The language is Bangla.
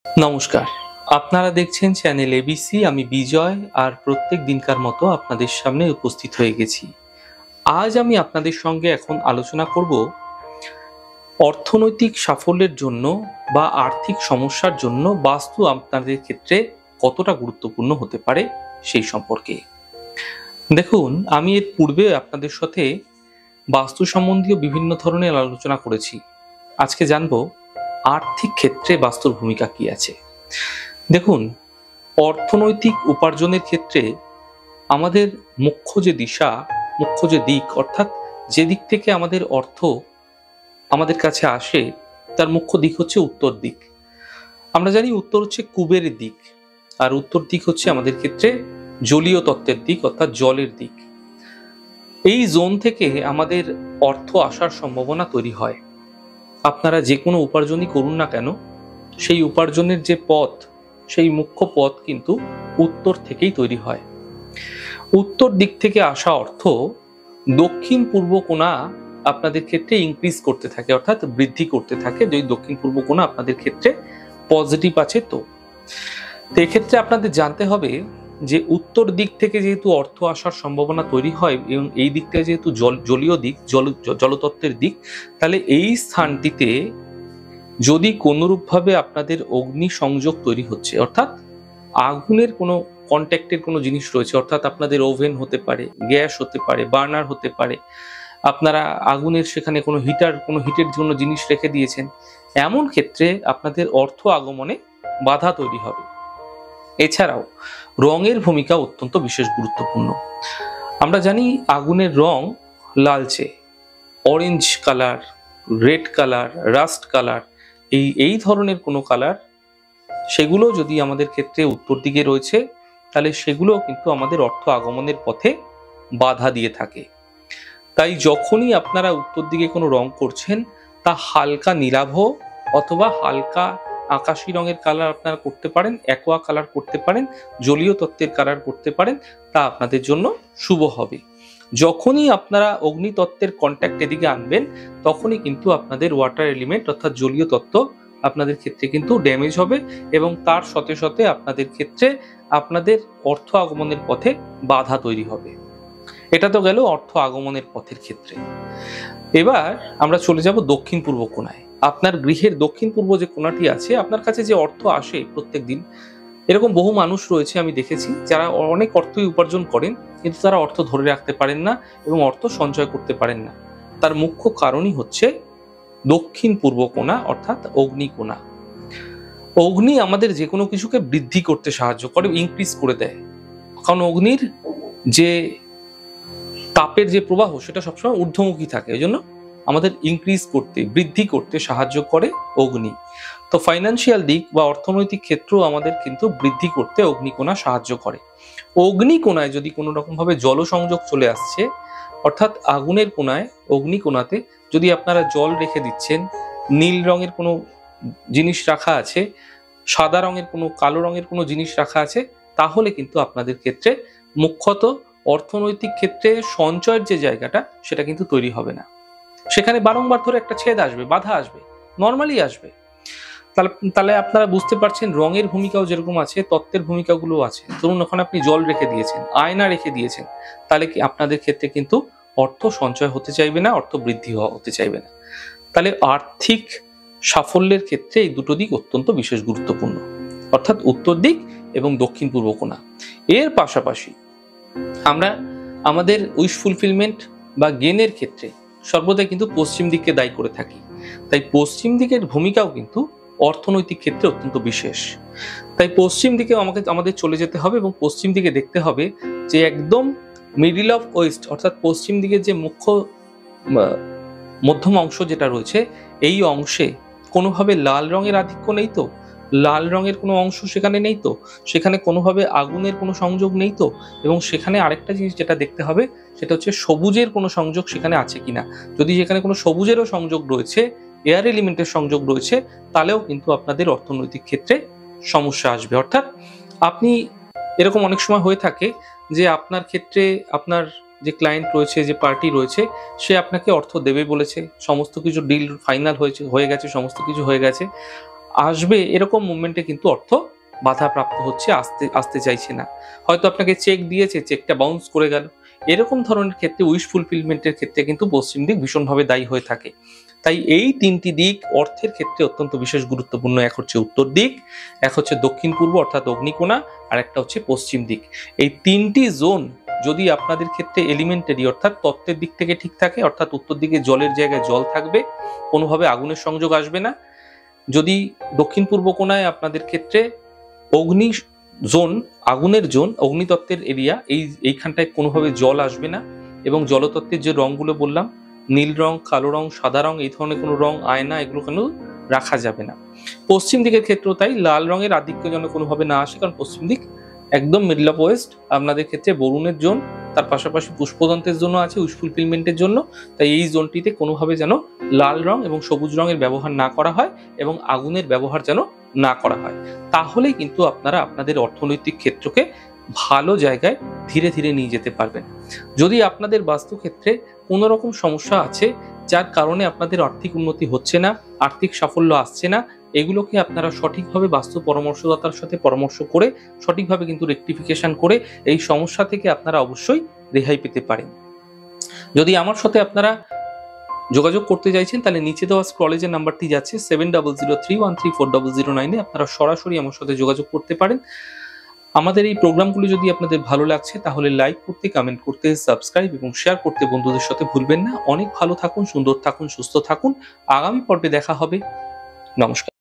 নমস্কার। আপনারা দেখছেন চ্যানেল এবিসি। আমি বিজয় আর প্রত্যেক দিনকার মতো আপনাদের সামনে উপস্থিত হয়ে গেছি। আজ আমি আপনাদের সঙ্গে এখন আলোচনা করব অর্থনৈতিক সাফল্যের জন্য বা আর্থিক সমস্যার জন্য বাস্তু আপনাদের ক্ষেত্রে কতটা গুরুত্বপূর্ণ হতে পারে সেই সম্পর্কে। দেখুন, আমি এর পূর্বে আপনাদের সাথে বাস্তু সম্বন্ধীয় বিভিন্ন ধরনের আলোচনা করেছি। আজকে জানবো আর্থিক ক্ষেত্রে বাস্তুর ভূমিকা কি আছে। দেখুন, অর্থনৈতিক উপার্জনের ক্ষেত্রে আমাদের মুখ্য যে দিশা, মুখ্য যে দিক, অর্থাৎ যে দিক থেকে আমাদের অর্থ আমাদের কাছে আসে, তার মুখ্য দিক হচ্ছে উত্তর দিক। আমরা জানি উত্তর হচ্ছে কুবেরের দিক, আর উত্তর দিক হচ্ছে আমাদের ক্ষেত্রে জলীয় তত্ত্বের দিক, অর্থাৎ জলের দিক। এই জোন থেকে আমাদের অর্থ আসার সম্ভাবনা তৈরি হয়। আপনারা যে কোনো উপার্জনই করুন না কেন, সেই উপার্জনের যে পথ, সেই মুখ্য পথ কিন্তু উত্তর থেকেই তৈরি হয়। উত্তর দিক থেকে আসা অর্থ দক্ষিণ পূর্ব কোণা আপনাদের ক্ষেত্রে ইনক্রিজ করতে থাকে, অর্থাৎ বৃদ্ধি করতে থাকে। যদি দক্ষিণ পূর্ব কোণা আপনাদের ক্ষেত্রে পজিটিভ আছে তো এক্ষেত্রে আপনাদের জানতে হবে যে উত্তর দিক থেকে যেহেতু অর্থ আসার সম্ভাবনা তৈরি হয় এবং এই দিকটা যেহেতু জলীয় দিক, জলতত্ত্বের দিক, তাহলে এই স্থানটিতে যদি কোনোরূপভাবে আপনাদের অগ্নি সংযোগ তৈরি হচ্ছে, অর্থাৎ আগুনের কোনো কন্ট্যাক্টের কোনো জিনিস রয়েছে, অর্থাৎ আপনাদের ওভেন হতে পারে, গ্যাস হতে পারে, বার্নার হতে পারে, আপনারা আগুনের সেখানে কোনো হিটের জন্য জিনিস রেখে দিয়েছেন, এমন ক্ষেত্রে আপনাদের অর্থ আগমনে বাধা তৈরি হবে। এছাড়াও রঙের ভূমিকা অত্যন্ত বিশেষ গুরুত্বপূর্ণ। আমরা জানি আগুনের রং লালচে, orange colour, red colour, rust colour, এই ধরনের কোনো কালার, সেগুলো যদি আমাদের ক্ষেত্রে উত্তর দিকে রয়েছে, তাহলে সেগুলো কিন্তু আমাদের অর্থ আগমনের পথে বাধা দিয়ে থাকে। তাই যখনই আপনারা উত্তর দিকে কোনো রং করছেন, তা হালকা নীলাভ অথবা হালকা আকাশি রঙের কালার আপনারা করতে পারেন, অ্যাকোয়া কালার করতে পারেন, জলীয় তত্ত্বের কালার করতে পারেন, তা আপনাদের জন্য শুভ হবে। যখনই আপনারা অগ্নিতত্ত্বের কন্ট্যাক্ট এদিকে আনবেন, তখনই কিন্তু আপনাদের ওয়াটার এলিমেন্ট অর্থাৎ জলীয় তত্ত্ব আপনাদের ক্ষেত্রে কিন্তু ড্যামেজ হবে এবং তার সাথে সাথে আপনাদের ক্ষেত্রে আপনাদের অর্থ আগমনের পথে বাধা তৈরি হবে। এটা তো গেল অর্থ আগমনের পথের ক্ষেত্রে। এবার আমরা চলে যাব দক্ষিণ পূর্ব কোণায়। আপনার গৃহের দক্ষিণ পূর্ব যে কোণাটি আছে, আপনার কাছে যে অর্থ আসে প্রত্যেক দিন, এরকম বহু মানুষ রয়েছে আমি দেখেছি যারা অনেক অর্থই উপার্জন করেন, কিন্তু তারা অর্থ ধরে রাখতে পারেন না এবং অর্থ সঞ্চয় করতে পারেন না। তার মুখ্য কারণই হচ্ছে দক্ষিণ পূর্ব কোণা, অর্থাৎ অগ্নি কোণা। অগ্নি আমাদের যে কোনো কিছুকে বৃদ্ধি করতে সাহায্য করে, ইনক্রিজ করে দেয়। কারণ অগ্নির যে তাপের যে প্রবাহ, সেটা সবসময় ঊর্ধ্বমুখী থাকে, এই জন্য আমাদের ইনক্রিজ করতে, বৃদ্ধি করতে সাহায্য করে অগ্নি। তো ফাইন্যান্সিয়াল দিক বা অর্থনৈতিক ক্ষেত্র আমাদের কিন্তু বৃদ্ধি করতে অগ্নিকোণা সাহায্য করে। অগ্নিকোণায় যদি কোনো রকম ভাবে জলসংযোগ চলে আসছে, অর্থাৎ আগুনের কোণায় অগ্নিকোণাতে যদি আপনারা জল রেখে দিচ্ছেন, নীল রঙের কোনো জিনিস রাখা আছে, সাদা রঙের কোনো, কালো রঙের কোনো জিনিস রাখা আছে, তাহলে কিন্তু আপনাদের ক্ষেত্রে মুখ্যত অর্থনৈতিক ক্ষেত্রে সঞ্চয়ের যে জায়গাটা, সেটা কিন্তু তৈরি হবে না। সেখানে বারংবার ধরে একটা ছেদ আসবে, বাধা আসবে, নর্মালি আসবে। তাহলে আপনারা বুঝতে পারছেন রঙের ভূমিকাও যেরকম আছে, তত্ত্বের ভূমিকাগুলো আছে। ধরুন ওখানে আপনি জল রেখে দিয়েছেন, আয়না রেখে দিয়েছেন, তাহলে কি আপনাদের ক্ষেত্রে কিন্তু অর্থ সঞ্চয় হতে চাইবে না, অর্থ বৃদ্ধি হতে চাইবে না। তাহলে আর্থিক সাফল্যের ক্ষেত্রে এই দুটো দিক অত্যন্ত বিশেষ গুরুত্বপূর্ণ, অর্থাৎ উত্তর দিক এবং দক্ষিণ পূর্ব কোণা। এর পাশাপাশি আমরা আমাদের উইশ ফুলফিলমেন্ট বা গেনের ক্ষেত্রে সর্বদাই কিন্তু পশ্চিম দিককে দায়ী করে থাকি। তাই পশ্চিম দিকের ভূমিকাও কিন্তু অর্থনৈতিক ক্ষেত্রে অত্যন্ত বিশেষ। তাই পশ্চিম দিকে আমাদের চলে যেতে হবে এবং পশ্চিম দিকে দেখতে হবে যে একদম মিডিল অফ ওয়েস্ট, অর্থাৎ পশ্চিম দিকের যে মুখ্য মধ্যম অংশ যেটা রয়েছে, এই অংশে কোনোভাবে লাল রঙের আধিক্য নেই তো, লাল রঙের কোনো অংশ সেখানে নেই তো, সেখানে কোনোভাবে আগুনের কোনো সংযোগ নেই তো, এবং সেখানে আরেকটা জিনিস যেটা দেখতে হবে সেটা হচ্ছে সবুজের কোনো সংযোগ সেখানে আছে কিনা। যদি সেখানে কোনো সবুজেরও সংযোগ রয়েছে, এয়ার এলিমেন্টের সংযোগ রয়েছে, তাহলেও কিন্তু আপনাদের অর্থনৈতিক ক্ষেত্রে সমস্যা আসবে। অর্থাৎ আপনি, এরকম অনেক সময় হয়ে থাকে যে আপনার ক্ষেত্রে আপনার যে ক্লায়েন্ট রয়েছে, যে পার্টি রয়েছে, সে আপনাকে অর্থ দেবে বলেছে, সমস্ত কিছু ডিল ফাইনাল হয়ে গেছে, সমস্ত কিছু হয়ে গেছে, আসবে এরকম মুভমেন্টে কিন্তু অর্থ বাধাপ্রাপ্ত হচ্ছে, আসতে চাইছে না। হয়তো আপনাকে চেক দিয়েছে, চেকটা বাউন্স করে গেল। এরকম ধরনের ক্ষেত্রে উইশ ফুলফিলমেন্টের ক্ষেত্রে কিন্তু পশ্চিম দিক ভীষণভাবে দায়ী হয়ে থাকে। তাই এই তিনটি দিক অর্থের ক্ষেত্রে অত্যন্ত বিশেষ গুরুত্বপূর্ণ। এক হচ্ছে উত্তর দিক, এক হচ্ছে দক্ষিণ পূর্ব অর্থাৎ অগ্নিকোণা, আর একটা হচ্ছে পশ্চিম দিক। এই তিনটি জোন যদি আপনাদের ক্ষেত্রে এলিমেন্টারি অর্থাৎ তত্ত্বের দিক থেকে ঠিক থাকে, অর্থাৎ উত্তর দিকে জলের জায়গায় জল থাকবে, কোনোভাবে আগুনের সংযোগ আসবে না। যদি দক্ষিণ পূর্ব কোণায় আপনাদের ক্ষেত্রে অগ্নি জোন, আগুনের জোন, অগ্নিতত্ত্বের এরিয়া, এইখানটায় কোনোভাবে জল আসবে না, এবং জলতত্ত্বের যে রঙগুলো বললাম, নীল রং, কালো রং, সাদা রং, এই ধরনের কোনো রং, আয়না, এগুলো কিন্তু রাখা যাবে না। পশ্চিম দিকের ক্ষেত্রেও তাই, লাল রঙের আধিক্য যেন কোনোভাবে না আসে, কারণ পশ্চিম দিক একদম মিডল অফ ওয়েস্ট আপনাদের ক্ষেত্রে বরুণের জোন, তার পাশাপাশি পুষ্পদন্তের জন্য আছে উইশ ফুলফিলমেন্টের জন্য। তাই এই জোনটিতে কোনোভাবে যেন লাল রং এবং সবুজ রঙের ব্যবহার না করা হয় এবং আগুনের ব্যবহার যেন না করা হয়। তাহলেই কিন্তু আপনারা আপনাদের অর্থনৈতিক ক্ষেত্রকে ভালো জায়গায় ধীরে ধীরে নিয়ে যেতে পারবেন। যদি আপনাদের বাস্তুক্ষেত্রে কোনো রকম সমস্যা আছে যার কারণে আপনাদের আর্থিক উন্নতি হচ্ছে না, আর্থিক সাফল্য আসছে না, এগুলোকে আপনারা সঠিকভাবে বাস্তু পরামর্শদাতার সাথে পরামর্শ করে সঠিকভাবে কিন্তু রেকটিফিকেশন করে এই সমস্যা থেকে আপনারা অবশ্যই রেহাই পেতে পারেন। যদি আমার সাথে আপনারা যোগাযোগ করতে চাইছেন তাহলে নিচে দেওয়া স্ক্রলে যে নাম্বারটি যাচ্ছে 7003134009, আপনারা সরাসরি আমার সাথে যোগাযোগ করতে পারেন। আমাদের এই প্রোগ্রামগুলো যদি আপনাদের ভালো লাগছে তাহলে লাইক করতে, কমেন্ট করতে, সাবস্ক্রাইব এবং শেয়ার করতে বন্ধুদের সাথে ভুলবেন না। অনেক ভালো থাকুন, সুন্দর থাকুন, সুস্থ থাকুন। আগামী পর্বে দেখা হবে। নমস্কার।